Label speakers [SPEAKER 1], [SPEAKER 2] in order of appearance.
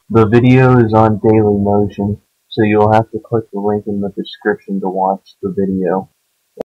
[SPEAKER 1] The video is on Dailymotion, so you'll have to click the link in the description to watch the video.